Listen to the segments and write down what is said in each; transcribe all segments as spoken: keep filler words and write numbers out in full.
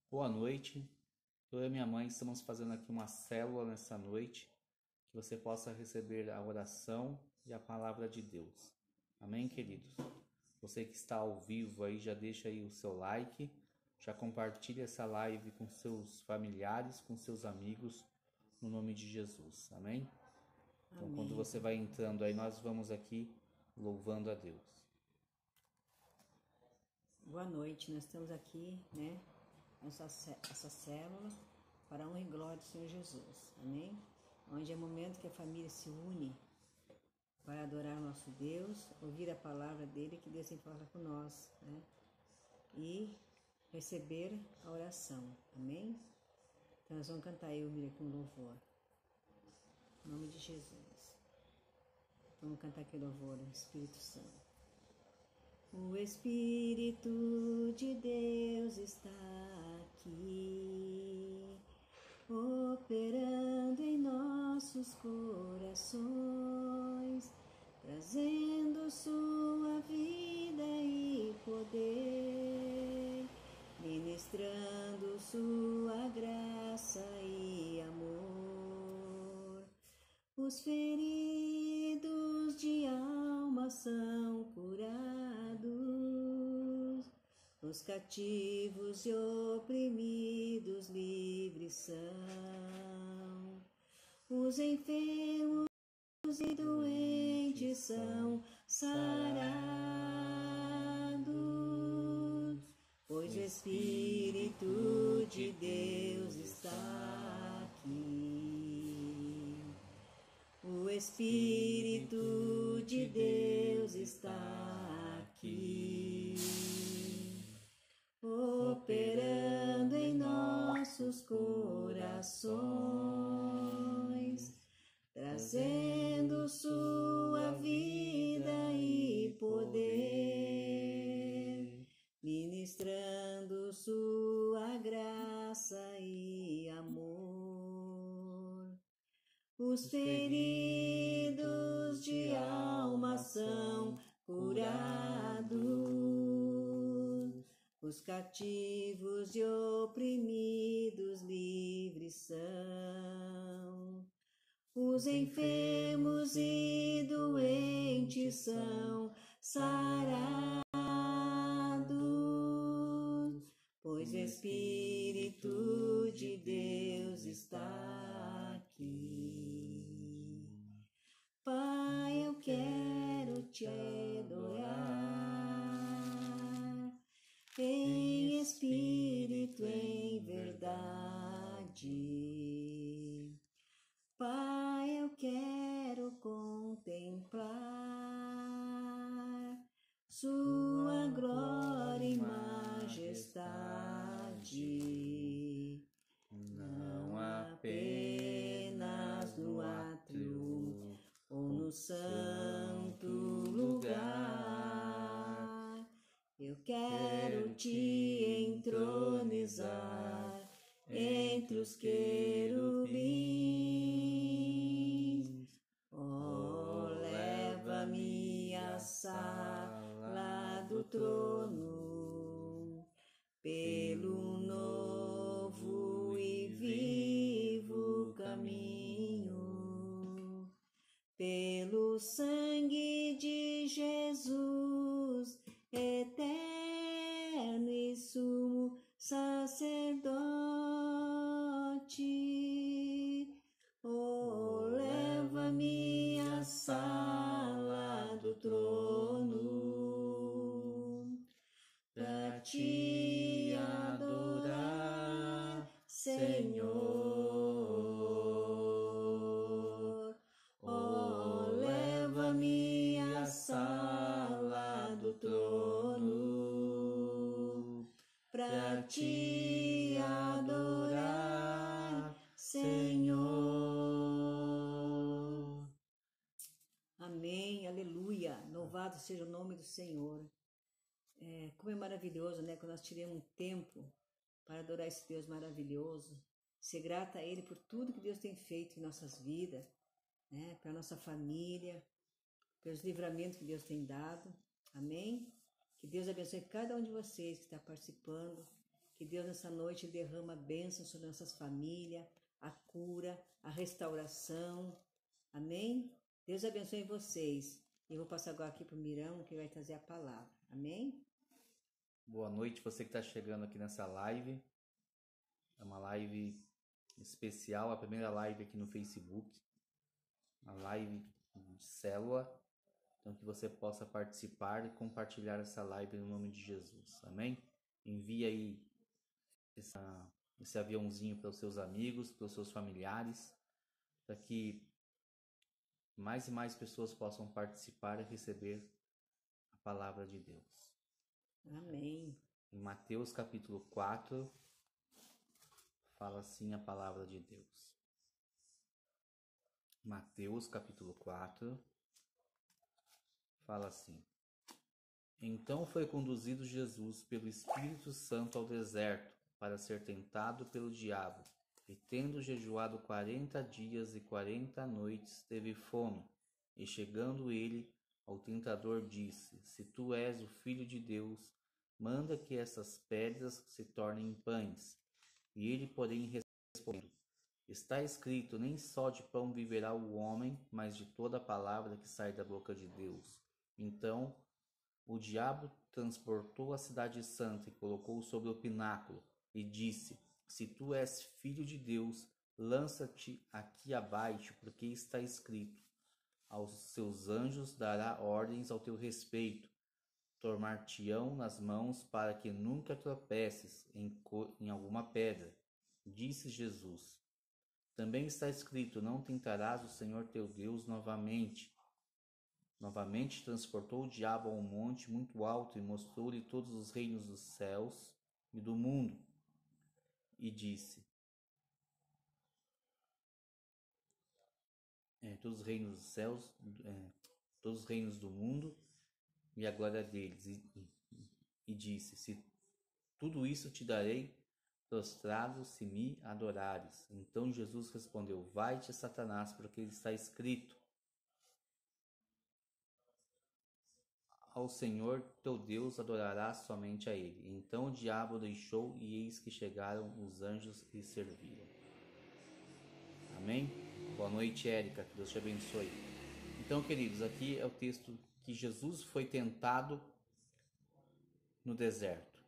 Boa noite. Eu e minha mãe estamos fazendo aqui uma célula nessa noite, que você possa receber a oração e a palavra de Deus. Amém, queridos? Você que está ao vivo aí, já deixa aí o seu like, já compartilha essa live com seus familiares, com seus amigos, no nome de Jesus. Amém? Então, quando Amém. você vai entrando aí, nós vamos aqui louvando a Deus. Boa noite, nós estamos aqui, né, nessa essa célula para a honra e glória do Senhor Jesus, amém? Onde é o momento que a família se une para adorar o nosso Deus, ouvir a palavra dele, que Deus tem falado com nós, né? E receber a oração, amém? Então nós vamos cantar eu, Mira, com louvor, em nome de Jesus. Vamos cantar aquele louvor, Espírito Santo. O Espírito de Deus está aqui, operando em nossos corações, trazendo sua vida e poder, ministrando sua graça e amor. Os feridos de alma são curados, os cativos e oprimidos livres são, os enfermos e doentes são sarados, pois o Espírito de Deus está aqui. O Espírito de Deus está aqui, operando em nossos corações, trazendo sua vida e poder, ministrando sua graça e amor. Os feridos de alma são curados, os cativos e oprimidos livres são, os enfermos e doentes são sarados, pois o Espírito de Deus está aqui. Pai, eu quero te adorar em espírito, em verdade. Pai, eu quero contemplar sua glória e majestade, não apenas no átrio ou no santo lugar. Eu quero te entronizar entre os querubins. Oh, leva-me à sala do trono, pelo novo e vivo caminho, pelo sangue de Jesus, eterno e sumo sacerdote. Oh, leva-me à sala do trono, pra te adorar, Senhor. Oh, leva-me à sala do trono, pra te adorar, Senhor. Amém, aleluia, louvado seja o nome do Senhor. É, como é maravilhoso, né, quando nós tiramos um tempo para adorar esse Deus maravilhoso, ser grata a Ele por tudo que Deus tem feito em nossas vidas, né, para a nossa família, pelos livramentos que Deus tem dado, amém? Que Deus abençoe cada um de vocês que está participando, Que Deus nessa noite derrama bênçãos sobre nossas famílias, a cura, a restauração. Amém? Deus abençoe vocês. Eu vou passar agora aqui para o Mirão, que vai trazer a palavra. Amém? Boa noite, você que está chegando aqui nessa live. É uma live especial, a primeira live aqui no Facebook. Uma live de célula. Então que você possa participar e compartilhar essa live no nome de Jesus. Amém? Envie aí essa, esse aviãozinho para os seus amigos, para os seus familiares, para que mais e mais pessoas possam participar e receber a palavra de Deus. Amém. Em Mateus capítulo quatro, fala assim a palavra de Deus. Mateus capítulo quatro, fala assim: Então foi conduzido Jesus pelo Espírito Santo ao deserto, para ser tentado pelo diabo. E tendo jejuado quarenta dias e quarenta noites, teve fome. E chegando ele ao tentador, disse: Se tu és o Filho de Deus, manda que essas pedras se tornem pães. E ele, porém, respondeu: Está escrito, nem só de pão viverá o homem, mas de toda palavra que sai da boca de Deus. Então o diabo transportou a cidade santa e colocou-o sobre o pináculo, e disse: Se tu és filho de Deus, lança-te aqui abaixo, porque está escrito: Aos seus anjos dará ordens ao teu respeito, tomar-te-ão nas mãos para que nunca tropeces em, em alguma pedra. Disse Jesus: Também está escrito: Não tentarás o Senhor teu Deus novamente. Novamente transportou o diabo a um monte muito alto e mostrou-lhe todos os reinos dos céus e do mundo. E disse: é, todos os reinos dos céus, é, todos os reinos do mundo e a glória deles. E, e, e disse: Se tudo isso te darei, prostrado se me adorares. Então Jesus respondeu: Vai-te, Satanás, porque está escrito: Ao Senhor teu Deus adorarás somente a ele. Então o diabo deixou, e eis que chegaram os anjos e serviram. Amém? Boa noite, Érica. Que Deus te abençoe. Então, queridos, aqui é o texto que Jesus foi tentado no deserto.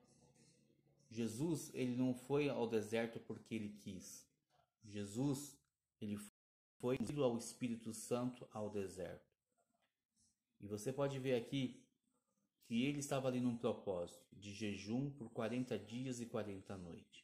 Jesus, ele não foi ao deserto porque ele quis. Jesus, ele foi ido ao Espírito Santo ao deserto. E você pode ver aqui que ele estava ali num propósito de jejum por quarenta dias e quarenta noites.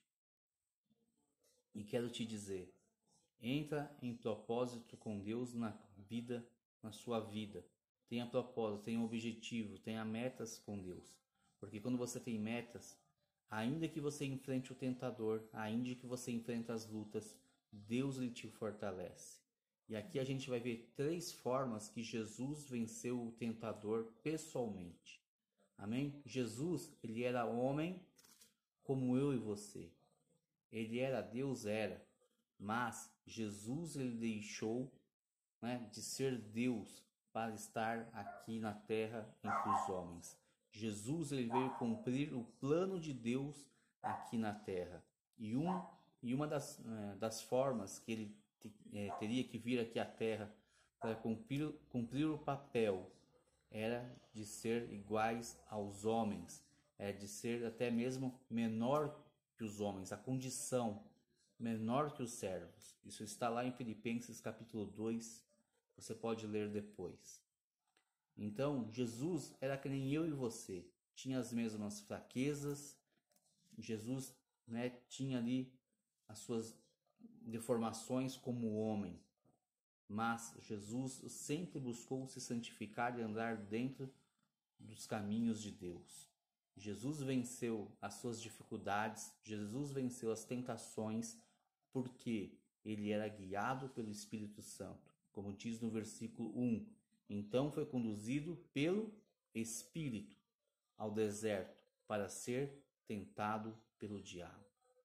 E quero te dizer, entra em propósito com Deus na vida, na sua vida. Tenha propósito, tenha objetivo, tenha metas com Deus. Porque quando você tem metas, ainda que você enfrente o tentador, ainda que você enfrente as lutas, Deus lhe te fortalece. E aqui a gente vai ver três formas que Jesus venceu o tentador pessoalmente. Amém? Jesus, ele era homem como eu e você. Ele era Deus, era. Mas Jesus, ele deixou, né, de ser Deus para estar aqui na terra entre os homens. Jesus, ele veio cumprir o plano de Deus aqui na terra. E, um, e uma das, é, das formas que ele é, teria que vir aqui à terra para cumprir, cumprir o papel era de ser iguais aos homens, é de ser até mesmo menor que os homens, a condição menor que os servos. Isso está lá em Filipenses capítulo dois, você pode ler depois. Então, Jesus era que nem eu e você, tinha as mesmas fraquezas. Jesus, né, tinha ali as suas deformações como homem. Mas Jesus sempre buscou se santificar e andar dentro dos caminhos de Deus. Jesus venceu as suas dificuldades, Jesus venceu as tentações, porque ele era guiado pelo Espírito Santo. Como diz no versículo um, então foi conduzido pelo Espírito ao deserto para ser tentado pelo diabo.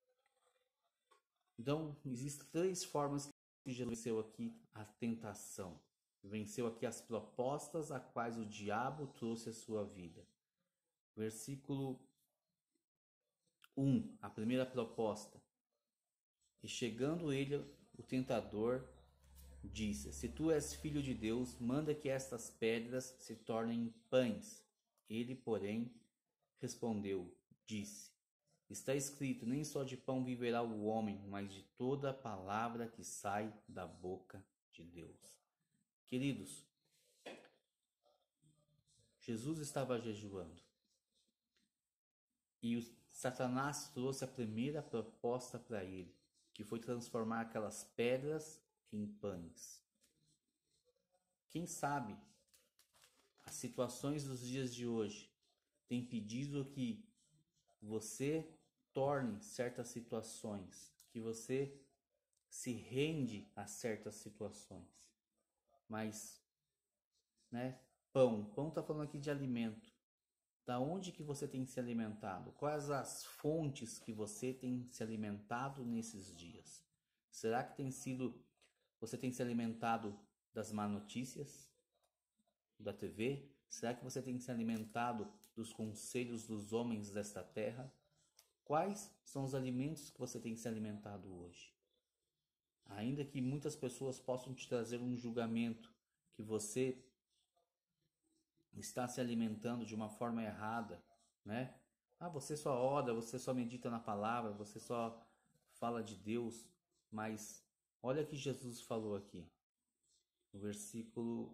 Então, existem três formas que Jesus venceu aqui a tentação. Venceu aqui as propostas a quais o diabo trouxe à sua vida. Versículo um, a primeira proposta. E chegando ele, o tentador, disse: Se tu és filho de Deus, manda que estas pedras se tornem pães. Ele, porém, respondeu, disse: Está escrito, nem só de pão viverá o homem, mas de toda a palavra que sai da boca de Deus. Queridos, Jesus estava jejuando. E o Satanás trouxe a primeira proposta para ele, que foi transformar aquelas pedras em pães. Quem sabe as situações dos dias de hoje têm pedido que você torne certas situações, que você se rende a certas situações. Mas, né, pão, pão está falando aqui de alimento. Da onde que você tem se alimentado? Quais as fontes que você tem se alimentado nesses dias? Será que tem sido, você tem se alimentado das má notícias da T V? Será que você tem se alimentado dos conselhos dos homens desta terra? Quais são os alimentos que você tem se alimentado hoje? Ainda que muitas pessoas possam te trazer um julgamento que você está se alimentando de uma forma errada, né? Ah, você só ora, você só medita na palavra, você só fala de Deus, mas olha o que Jesus falou aqui, no versículo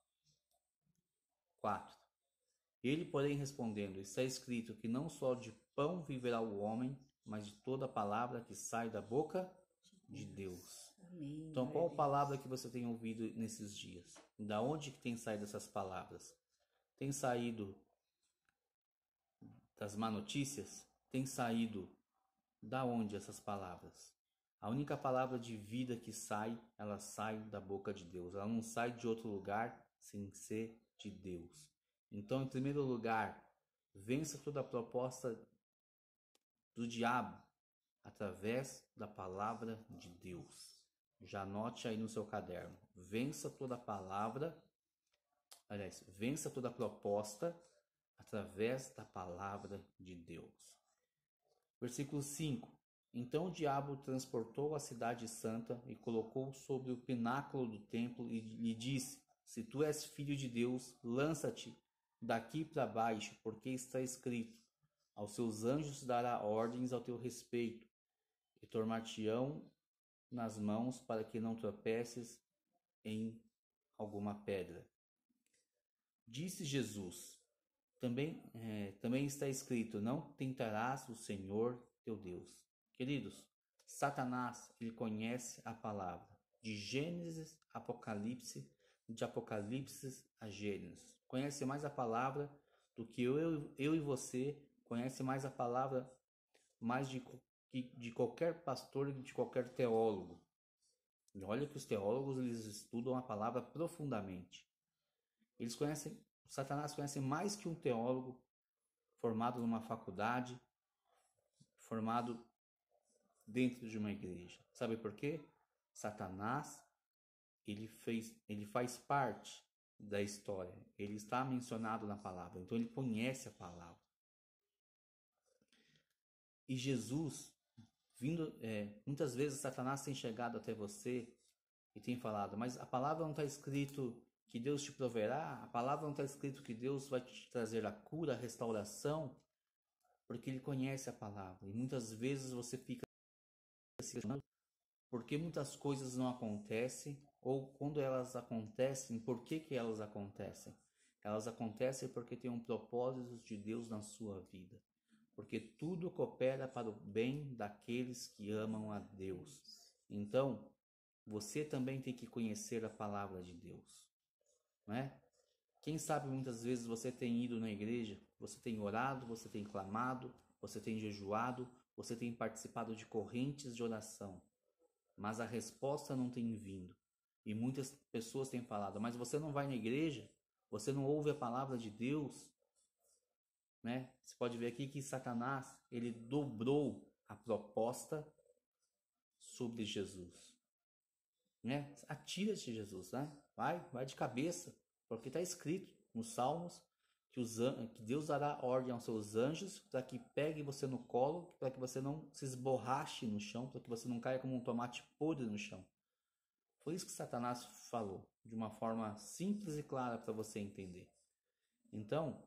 quatro. Ele, porém, respondendo, está escrito que não só de pão viverá o homem, mas de toda palavra que sai da boca de Deus. Amém. Então, qual palavra que você tem ouvido nesses dias? Da onde que tem saído essas palavras? Tem saído das má notícias? Tem saído da onde essas palavras? A única palavra de vida que sai, ela sai da boca de Deus. Ela não sai de outro lugar sem ser de Deus. Então, em primeiro lugar, vença toda a proposta do diabo através da palavra de Deus. Já anote aí no seu caderno. Vença toda a palavra, aliás, vença toda a proposta através da palavra de Deus. Versículo cinco. Então o diabo transportou a cidade santa e colocou sobre o pináculo do templo e lhe disse: Se tu és filho de Deus, lança-te daqui para baixo, porque está escrito: Aos seus anjos dará ordens ao teu respeito, e tomar-te-ão nas mãos para que não tropeces em alguma pedra. Disse Jesus: Também, é, também está escrito: Não tentarás o Senhor teu Deus. Queridos, Satanás, ele conhece a palavra. De Gênesis a Apocalipse, de Apocalipse a Gênesis. Conhece mais a palavra do que eu, eu, eu e você. Conhece mais a palavra mais de, de qualquer pastor e de qualquer teólogo. E olha que os teólogos, eles estudam a palavra profundamente. Eles conhecem, Satanás conhece mais que um teólogo formado numa faculdade, formado dentro de uma igreja. Sabe por quê? Satanás, ele, fez, ele faz parte da história. Ele está mencionado na palavra. Então ele conhece a palavra. E Jesus, vindo, é, muitas vezes Satanás tem chegado até você e tem falado, mas a palavra não está escrito que Deus te proverá? A palavra não está escrito que Deus vai te trazer a cura, a restauração? Porque ele conhece a palavra. E muitas vezes você fica se questionando por que muitas coisas não acontecem, ou quando elas acontecem, por que que elas acontecem? Elas acontecem porque tem um propósito de Deus na sua vida. Porque tudo coopera para o bem daqueles que amam a Deus. Então, você também tem que conhecer a palavra de Deus, não é? Quem sabe muitas vezes você tem ido na igreja, você tem orado, você tem clamado, você tem jejuado, você tem participado de correntes de oração, mas a resposta não tem vindo. E muitas pessoas têm falado, mas você não vai na igreja? Você não ouve a palavra de Deus? Né? Você pode ver aqui que Satanás, ele dobrou a proposta sobre Jesus. Né? Atira-te, Jesus, né? Vai, vai de cabeça, porque está escrito nos Salmos que, os, que Deus dará ordem aos seus anjos para que pegue você no colo, para que você não se esborrache no chão, para que você não caia como um tomate podre no chão. Foi isso que Satanás falou, de uma forma simples e clara para você entender. Então,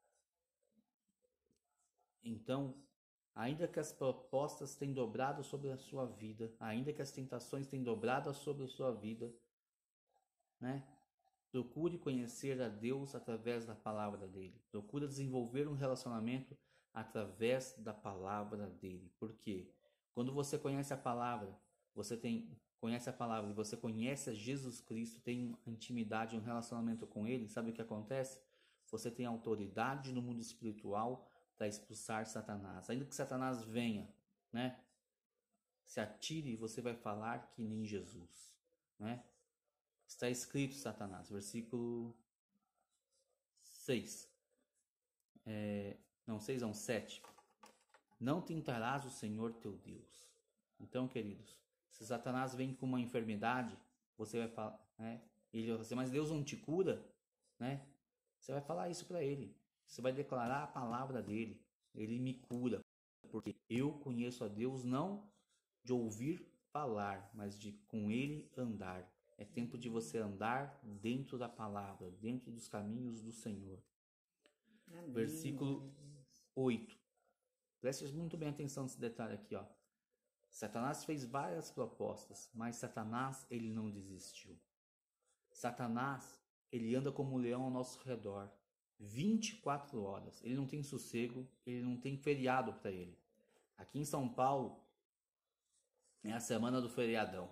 então, ainda que as propostas tenham dobrado sobre a sua vida, ainda que as tentações tenham dobrado sobre a sua vida, né? Procure conhecer a Deus através da palavra dele. Procure desenvolver um relacionamento através da palavra dele. Por quê? Quando você conhece a palavra, você tem, conhece a palavra e você conhece a Jesus Cristo, tem uma intimidade, um relacionamento com ele, sabe o que acontece? Você tem autoridade no mundo espiritual para expulsar Satanás. Ainda que Satanás venha, né? Se atire, você vai falar que nem Jesus, né? Está escrito, Satanás, versículo seis. É, não, seis não, sete. Não tentarás o Senhor teu Deus. Então, queridos, se Satanás vem com uma enfermidade, você vai falar, né? Ele vai dizer, mas Deus não te cura, né? Você vai falar isso para ele. Você vai declarar a palavra dele. Ele me cura, porque eu conheço a Deus não de ouvir falar, mas de com ele andar. É tempo de você andar dentro da palavra, dentro dos caminhos do Senhor. Amém. Versículo oito. Preste muito bem atenção nesse detalhe aqui, ó. Satanás fez várias propostas, mas Satanás, ele não desistiu. Satanás, ele anda como um leão ao nosso redor, vinte e quatro horas. Ele não tem sossego, ele não tem feriado para ele. Aqui em São Paulo, é a semana do feriadão.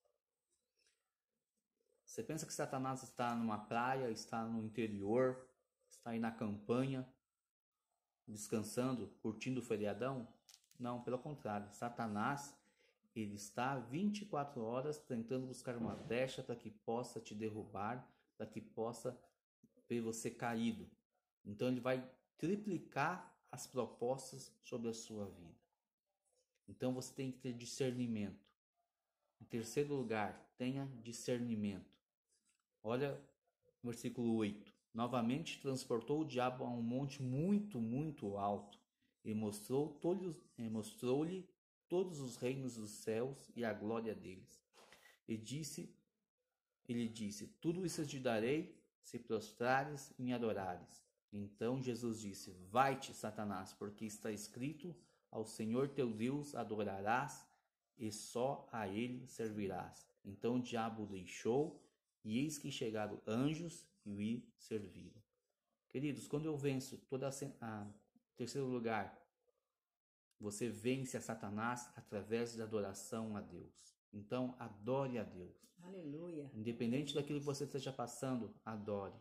Você pensa que Satanás está numa praia, está no interior, está aí na campanha, descansando, curtindo o feriadão? Não, pelo contrário. Satanás, ele está vinte e quatro horas tentando buscar uma brecha para que possa te derrubar, para que possa ver você caído. Então ele vai triplicar as propostas sobre a sua vida. Então você tem que ter discernimento. Em terceiro lugar, tenha discernimento. Olha o versículo oito. Novamente transportou o diabo a um monte muito, muito alto e mostrou todos, e mostrou-lhe todos os reinos dos céus e a glória deles. E disse, ele disse, tudo isso eu te darei se prostrares e me adorares. Então Jesus disse, vai-te, Satanás, porque está escrito, ao Senhor teu Deus adorarás e só a ele servirás. Então o diabo o deixou, e eis que chegaram anjos e o serviram. Queridos, quando eu venço toda a, a terceiro lugar, você vence a Satanás através da adoração a Deus. Então, adore a Deus. Aleluia. Independente daquilo que você esteja passando, adore.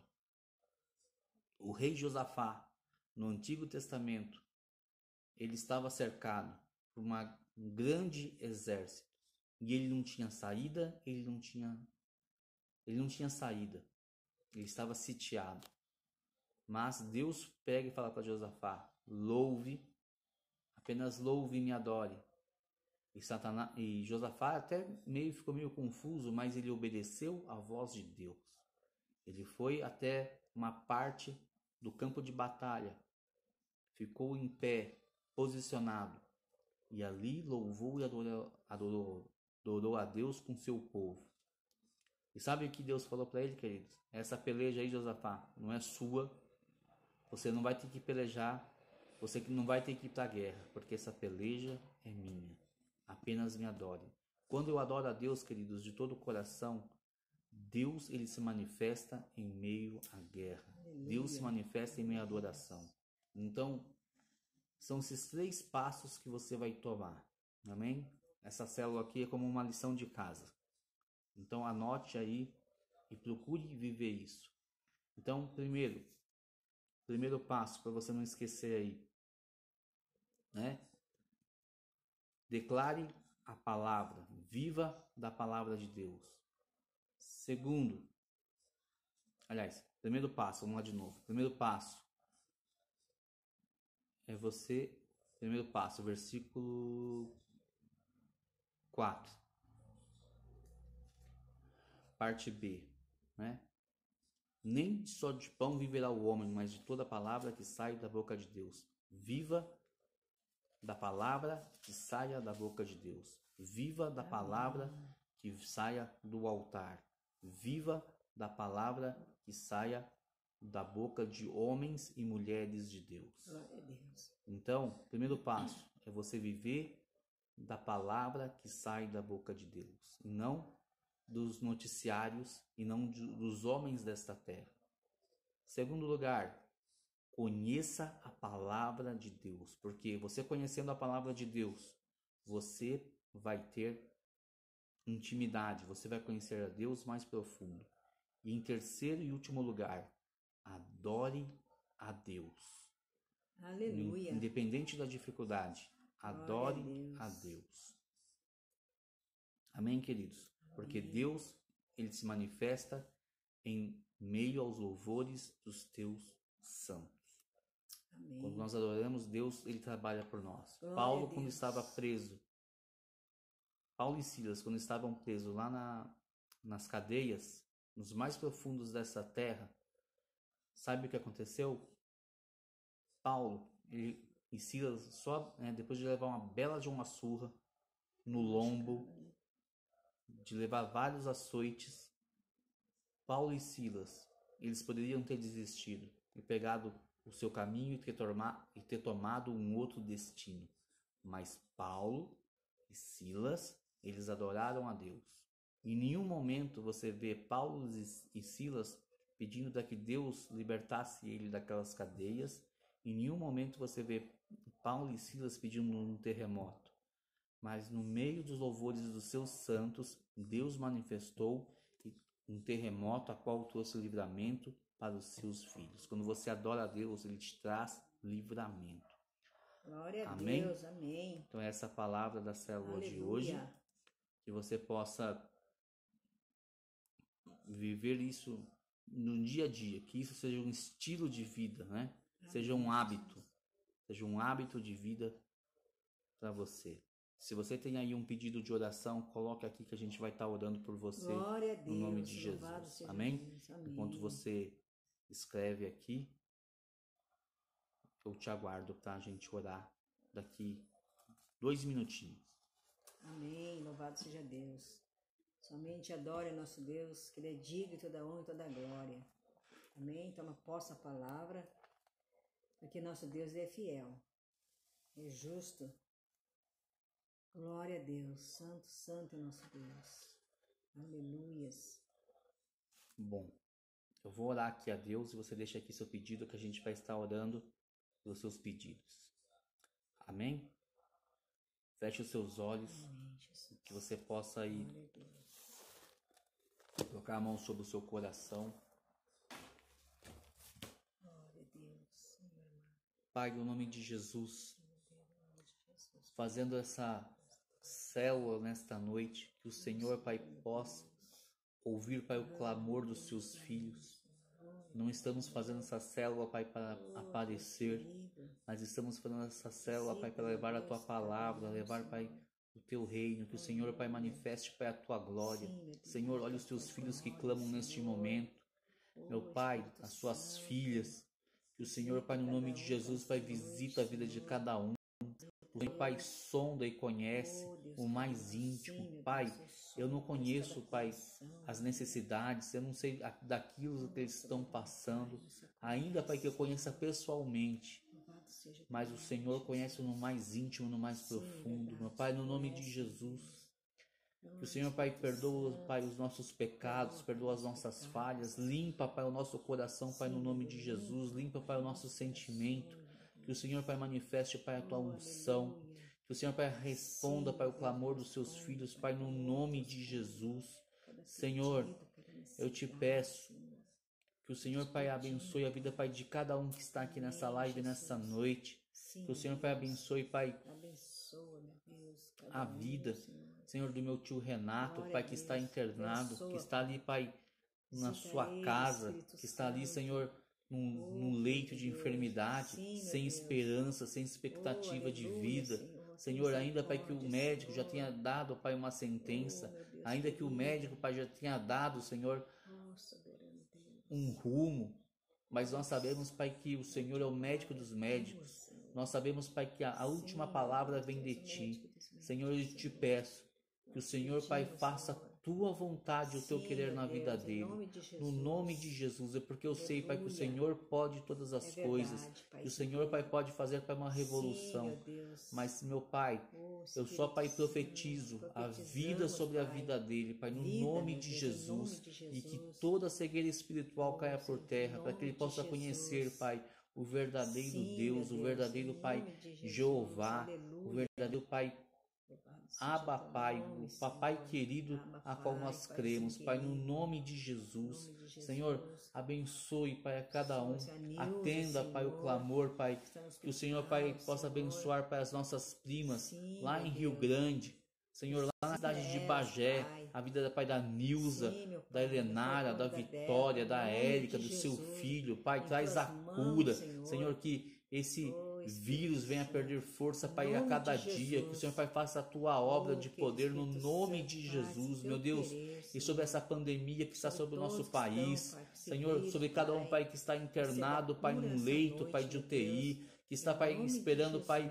O rei Josafá, no Antigo Testamento, ele estava cercado por uma, um grande exército. E ele não tinha saída, ele não tinha, ele não tinha saída. Ele estava sitiado. Mas Deus pega e fala para Josafá, louve, apenas louve e me adore. E, Satanás, e Josafá até meio, ficou meio confuso, mas ele obedeceu à voz de Deus. Ele foi até uma parte do campo de batalha, ficou em pé, posicionado, e ali louvou e adorou, adorou, adorou a Deus com seu povo. E sabe o que Deus falou para ele, queridos? Essa peleja aí, Josafá, não é sua, você não vai ter que pelejar, você não vai ter que ir para a guerra, porque essa peleja é minha. Apenas me adore. Quando eu adoro a Deus, queridos, de todo o coração, Deus ele se manifesta em meio à guerra. Aleluia. Deus se manifesta em meio à adoração. Então, são esses três passos que você vai tomar. Amém? Essa célula aqui é como uma lição de casa. Então, anote aí e procure viver isso. Então, primeiro, primeiro passo para você não esquecer aí, né? Declare a palavra, viva da palavra de Deus. Segundo, aliás, primeiro passo, vamos lá de novo. Primeiro passo é você, primeiro passo, versículo quatro, parte B, né? Nem só de pão viverá o homem, mas de toda palavra que sai da boca de Deus. Viva da palavra que saia da boca de Deus. Viva da palavra que saia do altar. Viva da palavra que saia da boca de homens e mulheres de Deus. Glória a Deus. Então, primeiro passo é você viver da palavra que sai da boca de Deus, e não dos noticiários e não dos homens desta terra. Segundo lugar, conheça a palavra de Deus, porque você conhecendo a palavra de Deus, você vai ter intimidade, você vai conhecer a Deus mais profundo. E em terceiro e último lugar, adore a Deus. Aleluia. Independente da dificuldade, adore a Deus. a Deus. Amém, queridos? Porque Amém. Deus, ele se manifesta em meio aos louvores dos teus santos. Amém. Quando nós adoramos Deus, ele trabalha por nós. Glória Paulo, quando estava preso, Paulo e Silas, quando estavam presos lá na, nas cadeias, nos mais profundos dessa terra, sabe o que aconteceu? Paulo ele, e Silas, só né, depois de levar uma bela de uma surra no lombo, de levar vários açoites, Paulo e Silas, eles poderiam ter desistido e pegado o seu caminho e ter, torma, e ter tomado um outro destino. Mas Paulo e Silas, eles adoraram a Deus. Em nenhum momento você vê Paulo e Silas pedindo para que Deus libertasse ele daquelas cadeias. Em nenhum momento você vê Paulo e Silas pedindo um terremoto. Mas no meio dos louvores dos seus santos, Deus manifestou um terremoto a qual trouxe livramento para os seus filhos. Quando você adora a Deus, ele te traz livramento. Glória a Amém? Deus, amém. Então essa palavra da célula Aleluia. de hoje, que você possa viver isso no dia a dia, que isso seja um estilo de vida, né? Seja um hábito, seja um hábito de vida para você. Se você tem aí um pedido de oração, coloque aqui que a gente vai estar orando por você. Glória a Deus, no nome de Jesus. Amém? Deus. Amém? Enquanto você escreve aqui, eu te aguardo para a gente orar daqui dois minutinhos. Amém. Louvado seja Deus. Somente adore o nosso Deus, que Ele é digno de toda honra e toda glória. Amém? Toma posse da palavra, porque nosso Deus é fiel, é justo. Glória a Deus. Santo, santo é nosso Deus. Aleluias. Bom, eu vou orar aqui a Deus e você deixa aqui seu pedido, que a gente vai estar orando pelos seus pedidos. Amém? Feche os seus olhos, Amém, que você possa ir colocar a mão sobre o seu coração. Glória a Deus. Pai, no nome de Jesus, fazendo essa célula nesta noite, que o Senhor, Pai, possa ouvir, Pai, o clamor dos seus filhos. Não estamos fazendo essa célula, Pai, para aparecer, mas estamos fazendo essa célula, Pai, para levar a Tua palavra, levar, Pai, o Teu reino, que o Senhor, Pai, manifeste, Pai, a Tua glória. Senhor, olha os Teus filhos que clamam neste momento. Meu Pai, as Suas filhas, que o Senhor, Pai, no nome de Jesus, Pai, visita a vida de cada um. O Pai sonda e conhece o mais íntimo. Pai, eu não conheço, Pai, as necessidades, eu não sei daquilo que eles estão passando, ainda, Pai, que eu conheça pessoalmente, mas o Senhor conhece no mais íntimo, no mais profundo. Meu Pai, no nome de Jesus, que o Senhor, Pai, perdoa, Pai, os nossos pecados, perdoa as nossas falhas, limpa, Pai, o nosso coração, Pai, no nome de Jesus, limpa, Pai, o nosso sentimento. Que o Senhor, Pai, manifeste, Pai, a Tua unção. Que o Senhor, Pai, responda, Pai, o clamor dos Seus filhos, Pai, no nome de Jesus. Senhor, eu te peço que o Senhor, Pai, abençoe a vida, Pai, de cada um que está aqui nessa live, nessa noite. Que o Senhor, Pai, abençoe, Pai, a vida, Senhor, do meu tio Renato, Pai, que está internado, que está ali, Pai, na sua casa, que está ali, Senhor, Num, num leito de enfermidade, Sim, sem Deus. esperança, sem expectativa oh, de vida. Senhor, Senhor ainda, Pai, que o médico Senhor. já tenha dado, Pai, uma sentença, oh, Deus, ainda que o médico, Pai, já tenha dado, Senhor, um rumo, mas nós sabemos, Pai, que o Senhor é o médico dos médicos. Nós sabemos, Pai, que a, a última palavra vem de Ti. Senhor, eu te peço que o Senhor, Pai, faça a Tua vontade, o Teu querer na vida dele. No nome de Jesus. É porque eu sei, Pai, que o Senhor pode todas as coisas. Que o Senhor, Pai, pode fazer, Pai, uma revolução. Mas, meu Pai, eu só, Pai, profetizo a vida sobre a vida dele, Pai, no nome de Jesus. E que toda cegueira espiritual caia por terra, para que ele possa conhecer, Pai, o verdadeiro Deus, o verdadeiro Pai Jeová, o verdadeiro Pai Abba, Pai, o Papai querido a qual nós cremos, Pai, no nome de Jesus. Senhor, abençoe, Pai, a cada um, atenda, Pai, o clamor, Pai, que o Senhor, Pai, possa abençoar, Pai, as nossas primas lá em Rio Grande, Senhor, lá na cidade de Bagé, a vida da Pai da Nilza, da Helenara, da Vitória, da Érica, do seu filho, Pai, traz a cura, Senhor, que esse vírus venha perder força, Pai, a cada dia, que o Senhor, Pai, faça a Tua obra de poder no nome de Jesus, meu Deus, e sobre essa pandemia que está sobre o nosso país, Senhor, sobre cada um, Pai, que está internado, Pai, num leito, Pai, de U T I, que está, Pai, esperando, Pai,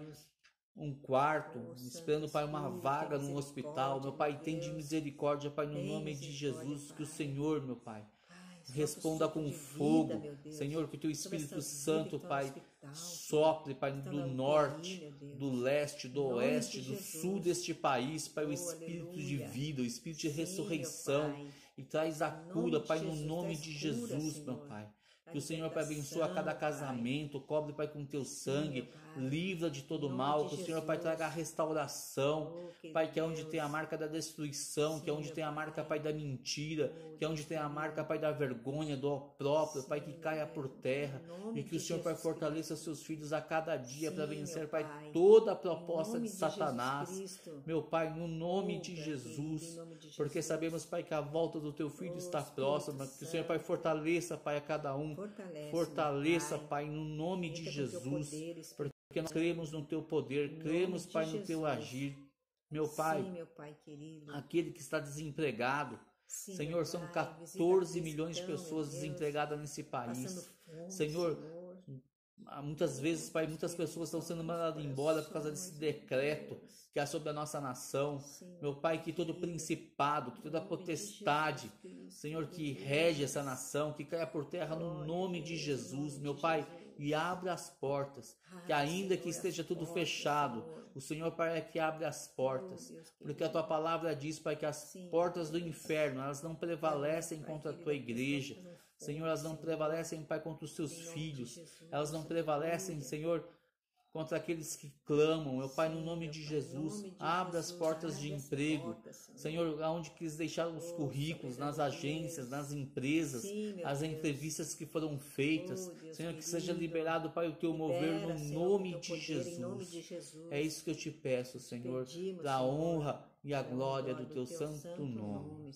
um quarto, esperando, Pai, uma vaga no hospital, meu Pai, tem de misericórdia, Pai, no nome de Jesus, que o Senhor, meu Pai, responda com fogo, Senhor, que o Teu Espírito Santo, Pai, sopre, Pai, do norte, do leste, do oeste, do sul deste país, Pai, o Espírito de vida, o Espírito de ressurreição, e traz a cura, Pai, no nome de Jesus, meu Pai. Que o Senhor, Pai, abençoe a cada casamento, cobre, Pai, com Teu sangue, livra de todo mal, que o Senhor, Pai, traga a restauração, Pai, que é onde tem a marca da destruição, que é onde tem a marca, Pai, da mentira, que é onde tem a marca, Pai, da vergonha, do próprio, Pai, que caia por terra, e que o Senhor, Pai, fortaleça seus filhos a cada dia para vencer, Pai, toda a proposta de Satanás, meu Pai, no nome de Jesus, porque sabemos, Pai, que a volta do Teu Filho está próxima, que o Senhor, Pai, fortaleça, Pai, a cada um, Fortalece, Fortaleça, pai. pai, no nome de Jesus, porque nós cremos no Teu poder, cremos, Pai, no Teu agir. Meu Pai, Sim, meu Pai querido, aquele que está desempregado, Sim, Senhor, são Pai, quatorze milhões de pessoas desempregadas nesse país. Fome, Senhor, Senhor, muitas vezes, Pai, muitas pessoas estão sendo mandadas embora por causa desse decreto que há sobre a nossa nação. Sim, Meu Pai, que todo principado, que toda potestade, Senhor, que rege essa nação, que caia por terra no nome de Jesus, meu Pai, e abra as portas, que ainda que esteja tudo fechado, o Senhor, Pai, é que abre as portas, porque a Tua palavra diz, Pai, que as portas do inferno, elas não prevalecem contra a Tua igreja. Senhor, elas não prevalecem, Pai, contra os Teus filhos, elas não prevalecem, Senhor, contra aqueles que clamam, meu Pai, no nome de Jesus, abra as portas de emprego, Senhor, aonde quis deixar os currículos, nas agências, nas empresas, as entrevistas que foram feitas, Senhor, que seja liberado, Pai, o Teu mover no nome de Jesus. É isso que eu te peço, Senhor, para a honra e a glória do Teu santo nome.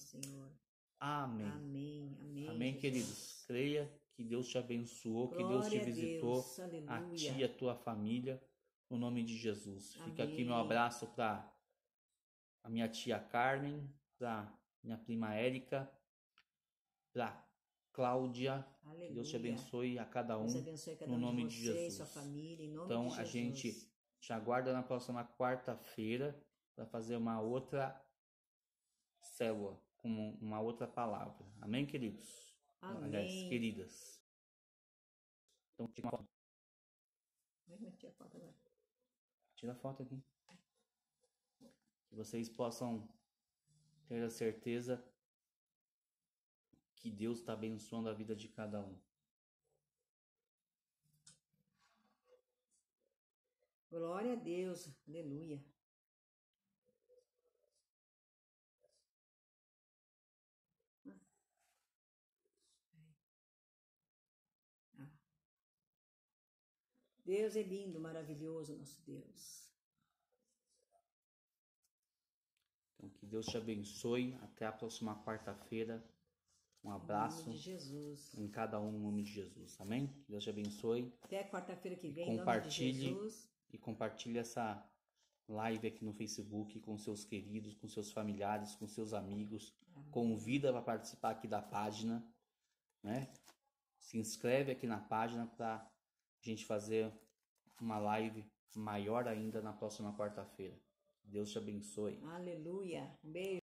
Amém. Amém, amém, Amém, queridos. Creia que Deus te abençoou, que Deus te visitou, a ti e a tua família, no nome de Jesus. Fica aqui meu abraço para a minha tia Carmen, para minha prima Érica, para Cláudia. Aleluia. Que Deus te abençoe a cada um, cada no um nome de, de vocês, Jesus. Sua família, em nome então de a Jesus. gente te aguarda na próxima quarta-feira para fazer uma outra célula com uma outra palavra. Amém, queridos? Amém. Aliás, queridas. Então, tira uma foto. Tira a foto agora. Tira a foto aqui. Que vocês possam ter a certeza que Deus está abençoando a vida de cada um. Glória a Deus. Aleluia. Deus é lindo, maravilhoso, nosso Deus. Então, que Deus te abençoe. Até a próxima quarta-feira. Um abraço. Em nome de Jesus. Em cada um, em nome de Jesus. Amém? Que Deus te abençoe. Até quarta-feira que vem, compartilhe, em nome de Jesus. E compartilhe essa live aqui no Facebook com seus queridos, com seus familiares, com seus amigos. Amém. Convida para participar aqui da página, né? se inscreve aqui na página para a gente fazer uma live maior ainda na próxima quarta-feira. Deus te abençoe. Aleluia. Um beijo.